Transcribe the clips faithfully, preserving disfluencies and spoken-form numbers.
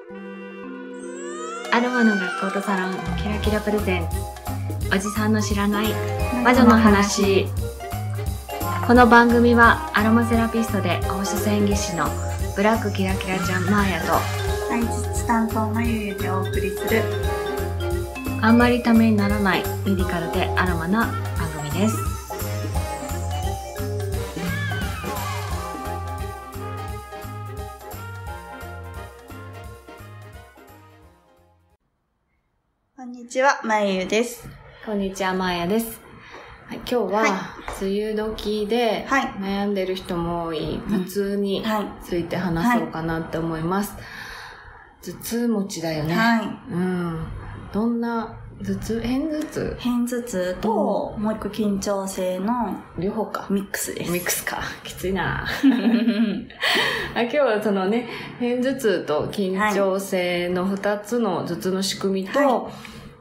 アロマの学校とサロンキラキラプレゼンツ、おじさんの知らない魔女の話。この番組はアロマセラピストで放射線技師のブラックキラキラちゃんマーヤと配置担当のゆうゆでお送りするあんまりためにならないメディカルでアロマな番組です。 こんにちは、まゆゆです。 こんにちは、マーヤです。はい、今日は梅雨時で悩んでる人も多い頭痛について話そうかなって思います。頭痛持ちだよね。 はい。 うん。どんな頭痛？片頭痛？ 片頭痛と、もう一個緊張性の両方か。 ミックスです。 ミックスか。きついなあ。今日はそのね、片頭痛と緊張性の二つの頭痛の仕組みと、はい、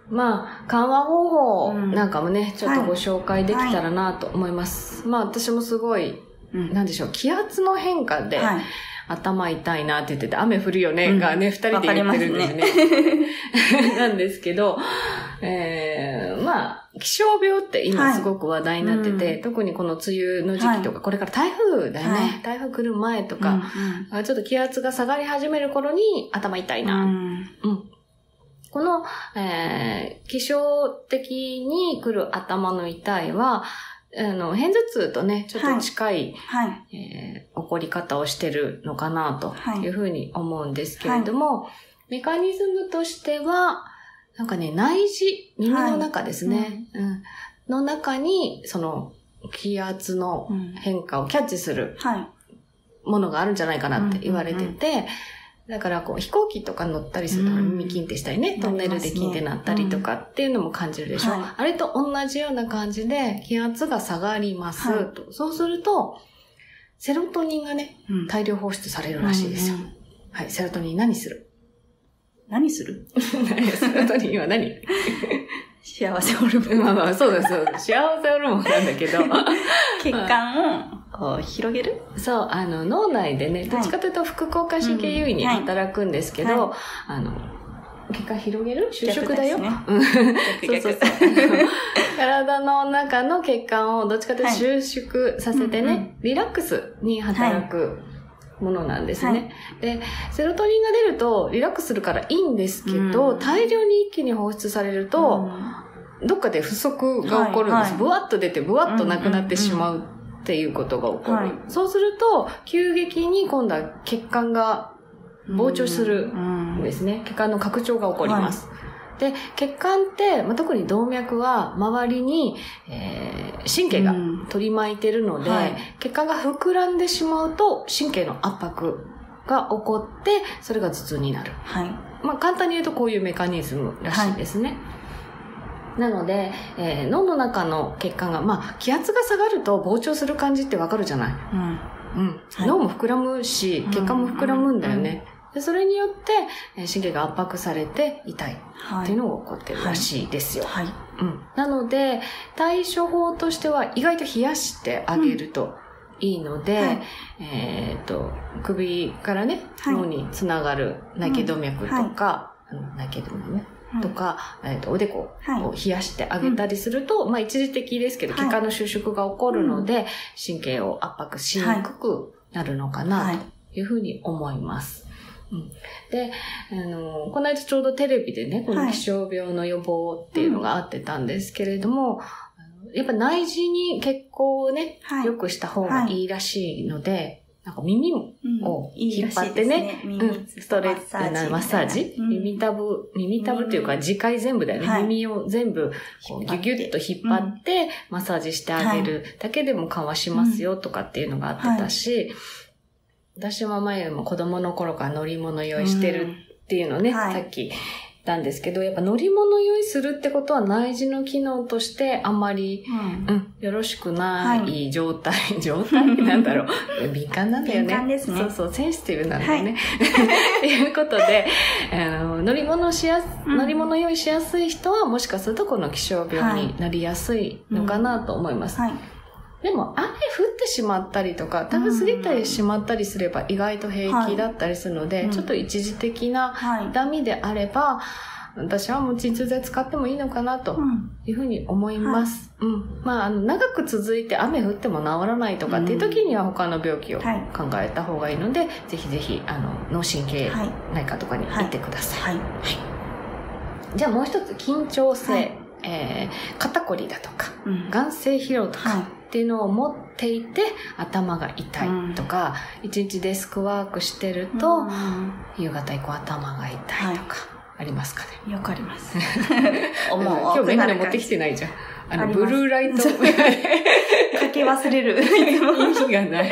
まあ、緩和方法なんかもね、うん、ちょっとご紹介できたらなと思います。はい、まあ、私もすごい、うん、なんでしょう、気圧の変化で、はい、頭痛いなって言ってて、雨降るよね、がね、二、うん、人で言ってるんですね。ねなんですけど、えー、まあ、気象病って今すごく話題になってて、はいうん、特にこの梅雨の時期とか、はい、これから台風だよね、はい。台風来る前とか、うんうん、ちょっと気圧が下がり始める頃に頭痛いな。うんうんこの、えー、気象的に来る頭の痛いは、あの、片頭痛とね、ちょっと近い、はいはいえー、起こり方をしてるのかなというふうに思うんですけれども、はい、メカニズムとしては、なんかね、内耳、耳の中ですね、はいうん、の中に、その、気圧の変化をキャッチするものがあるんじゃないかなって言われてて、うんうんうんだからこう飛行機とか乗ったりすると耳キンってしたりね、うん、トンネルでキンってなったりとかっていうのも感じるでしょ、うんはい、あれと同じような感じで気圧が下がりますと、はい、そうするとセロトニンがね、うん、大量放出されるらしいですよ、うんうん、はいセロトニン何する何するセロトニンは何幸せホルモンまあまあそうですそうです幸せホルモンなんだけど血管をこう広げるそう、あの、脳内でね、どっちかというと副交感神経優位に働くんですけど、はいはい、あの、血管広げる収縮だよ。ね、そうそうそう。体の中の血管をどっちかというと収縮させてね、はい、リラックスに働くものなんですね、はい。で、セロトニンが出るとリラックスするからいいんですけど、うん、大量に一気に放出されると、うん、どっかで不足が起こるんです。はいはい、ブワッと出て、ブワッとなくなってしまう。っていうことが起こる、はい。そうすると、急激に今度は血管が膨張するんですね。血管の拡張が起こります。はい、で、血管って、まあ、特に動脈は周りに、えー、神経が取り巻いてるので、はい、血管が膨らんでしまうと神経の圧迫が起こって、それが頭痛になる。はい、まあ、簡単に言うとこういうメカニズムらしいですね。はいなので、えー、脳の中の血管が、まあ、気圧が下がると膨張する感じってわかるじゃない、うんうんはい、脳も膨らむし、血管も膨らむんだよね。うんうん、でそれによって、えー、神経が圧迫されて痛いっていうのが起こってるらしいですよ。はいはいうん、なので、対処法としては意外と冷やしてあげるといいので、うんはいえー、と首からね、はい、脳につながる内頸動脈とか、うんはい、内頸動脈ね。とか、えっと、おでこを冷やしてあげたりすると、はい、まあ一時的ですけど、血管の収縮が起こるので、はい、神経を圧迫しにくくなるのかな、というふうに思います。はいうん、で、あの、この間ちょうどテレビでね、この気象病の予防っていうのがあってたんですけれども、はい、やっぱ内耳に血行をね、はい、良くした方がいいらしいので、なんか耳を引っ張ってね、うん、いいねうん、ストレッチ、マッサージ、うん、耳たぶ、耳たぶっていうか、耳介全部だよね。はい、耳を全部、こう、ギュギュッと引っ張って、マッサージしてあげるだけでも緩和しますよとかっていうのがあってたし、はい、私は前も子供の頃から乗り物用意してるっていうのね、うんはい、さっきたんですけど、やっぱ乗り物用意するってことは内耳の機能としてあんまり、うん、うん、よろしくない状態、はい、状態なんだろう。敏感なんだよね。 敏感ですね。 そうそう、センシティブなんだよね。はい、ということで、あの、乗り物しやす、うん、乗り物用意しやすい人はもしかするとこの気象病になりやすいのかなと思います。うんはいでも雨降ってしまったりとか、高すぎてしまったりすれば意外と平気だったりするので、はい、ちょっと一時的な痛みであれば、はい、私はもう鎮痛剤使ってもいいのかなというふうに思います。うん。はい、うん。まあ、あの、長く続いて雨降っても治らないとかっていう時には他の病気を考えた方がいいので、はい、ぜひぜひ、あの、脳神経内科とかに行ってください。はい。はいはい、じゃあもう一つ、緊張性。はい、えー、肩こりだとか、うん、眼性疲労とかっていうのを持っていて、頭が痛いとか、うん、一日デスクワークしてると、うん、夕方以降頭が痛いとか、はい、ありますかね。 よくあります。 今日メガネ持ってきてないじゃん。あの、ブルーライト。 かけ忘れる。 意味がない。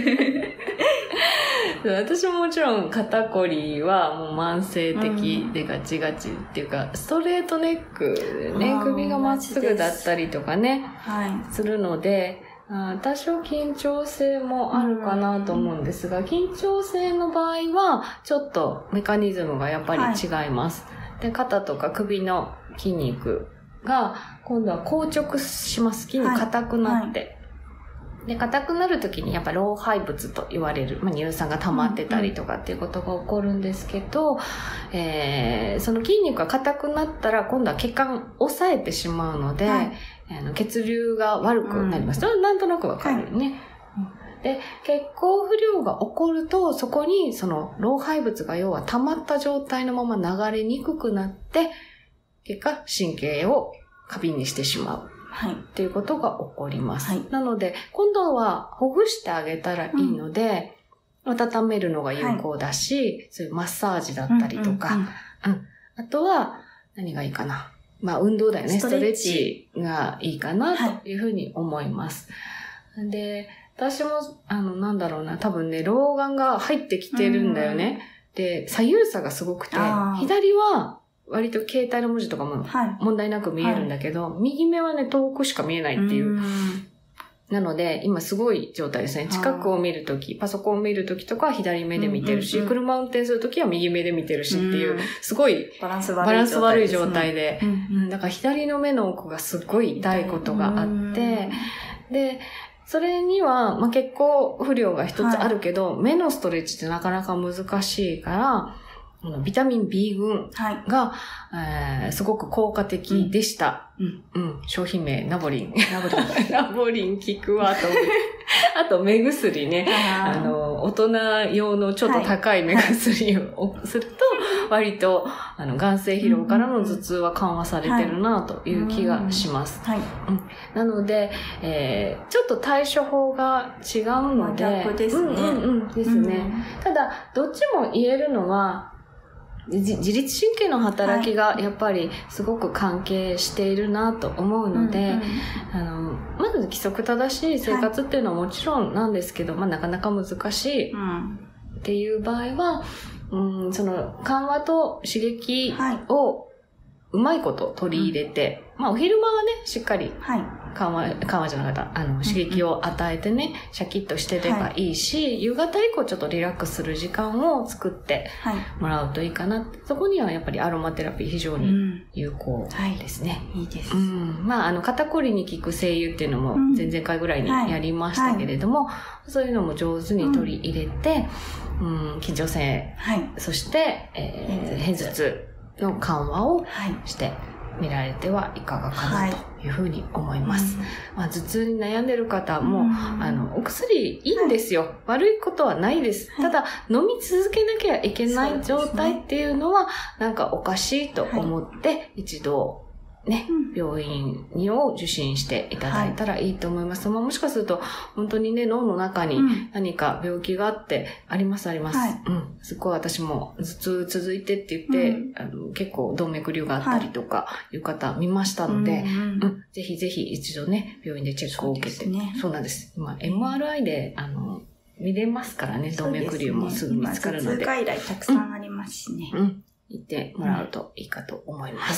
私ももちろん肩こりはもう慢性的でガチガチっていうか、ストレートネックでね、首がまっすぐだったりとかね、はい、するので、あ多少緊張性もあるかなと思うんですが、緊張性の場合はちょっとメカニズムがやっぱり違います。はい、で、肩とか首の筋肉が今度は硬直します。筋肉硬くなって。はいはいで、硬くなるときにやっぱ老廃物と言われる、まあ、乳酸が溜まってたりとかっていうことが起こるんですけど、うんうん、えー、その筋肉が硬くなったら今度は血管を抑えてしまうので、はい、あの血流が悪くなります。それはなんとなくわかるよね。はい、で、血行不良が起こると、そこにその老廃物が要は溜まった状態のまま流れにくくなって、結果神経を過敏にしてしまう。はい。っていうことが起こります。はい。なので、今度はほぐしてあげたらいいので、うん、温めるのが有効だし、はい、そういうマッサージだったりとか、うん、うんうん、あとは、何がいいかな。まあ、運動だよね。ストレッチがいいかな、というふうに思います。はい、で、私も、あの、なんだろうな、多分ね、老眼が入ってきてるんだよね。うん、で、左右差がすごくて、左は、割と携帯の文字とかも問題なく見えるんだけど、はい、右目はね、遠くしか見えないっていう。うなので、今すごい状態ですね。近くを見るとき、パソコンを見るときとかは左目で見てるし、うんうんうん、車を運転するときは右目で見てるしっていう、すごいバランス悪い状態で、うんうん、だから左の目の奥がすごい痛いことがあって、で、それには、まあ、血行不良が一つあるけど、はい、目のストレッチってなかなか難しいから、ビタミン B 群が、はいえー、すごく効果的でした。うん。うん。商品名、ナボリン。ナボリン。ナボリン効くわと。あと、目薬ね。あの、大人用のちょっと高い目薬をすると、割と、あの、眼性疲労からの頭痛は緩和されてるなという気がします。はい。うん、なので、えー、ちょっと対処法が違うので。 逆ですね。 うんうんうんですね。うん、ただ、どっちも言えるのは、自律神経の働きがやっぱりすごく関係しているなと思うので、はいうんうん、あのまず規則正しい生活っていうのはもちろんなんですけど、はいまあ、なかなか難しいっていう場合は、うん、その緩和と刺激をうまいこと取り入れて、うん、まあお昼間はねしっかり緩和、緩和じゃなかったあの刺激を与えてね、うんうん、シャキッとしてればいいし、はい、夕方以降ちょっとリラックスする時間を作ってもらうといいかな、はい、そこにはやっぱりアロマテラピー非常に有効ですね、 うんはい、いいです、うん、 まああの肩こりに効く精油っていうのも前々回ぐらいにやりましたけれども、うんはい、そういうのも上手に取り入れて、うん、緊張性、はい、そして、えー、片頭痛の緩和をして見られてはいかがかなというふうに思います。はいうんまあ、頭痛に悩んでる方も、うん、あの、お薬いいんですよ、はい。悪いことはないです。はい、ただ、飲み続けなきゃいけない状態っていうのは、ね、なんかおかしいと思って、はい、一度、ね、うん、病院にを受診していただいたらいいと思います。はいまあ、もしかすると、本当にね、脳の中に何か病気があって、ありますあります。はい、うん。すっごい私も頭痛続いてって言って、うん、あの結構動脈瘤があったりとかいう方見ましたので、はいうんうんうん、ぜひぜひ一度ね、病院でチェックを受けて。そうですね。そうなんです。今、エムアールアイ で、あの、見れますからね、動脈瘤もすぐ見つかるので。 頭痛外来たくさんありますしね。 うん。うん行ってもらうといいかと思います。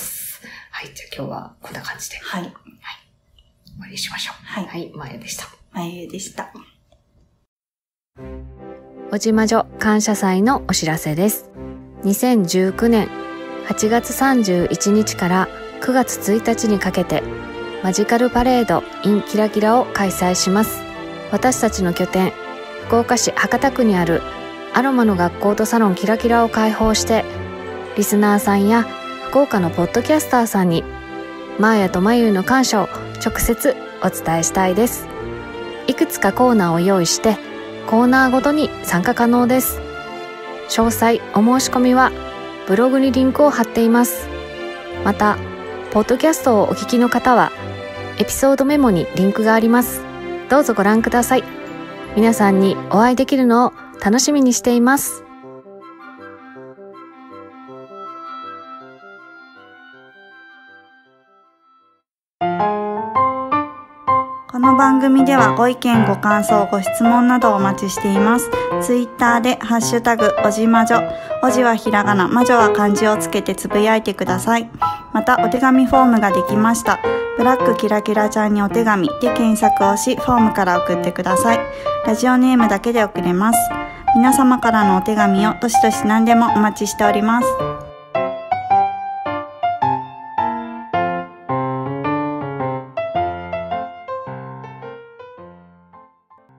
うん、はい、じゃあ今日はこんな感じで。はい。はい。終わりにしましょう。はい。はい、まやでした。 まやでした。 おじまじょ感謝祭のお知らせです。にせんじゅうきゅうねんはちがつさんじゅういちにちからくがつついたちにかけて、 マジカルパレード in キラキラを開催します。私たちの拠点、福岡市博多区にあるアロマの学校とサロンキラキラを開放して、リスナーさんや福岡のポッドキャスターさんにマーヤとマユーの感謝を直接お伝えしたいです。いくつかコーナーを用意して、コーナーごとに参加可能です。詳細お申し込みはブログにリンクを貼っています。またポッドキャストをお聞きの方はエピソードメモにリンクがあります。どうぞご覧ください。皆さんにお会いできるのを楽しみにしています。 この番組ではご意見ご感想ご質問などをお待ちしています。ツイッターでハッシュタグおじまじょ、おじはひらがな、まじょは漢字をつけてつぶやいてください。またお手紙フォームができました。ブラックキラキラちゃんにお手紙で検索をし、フォームから送ってください。ラジオネームだけで送れます。皆様からのお手紙をどしどし何でもお待ちしております。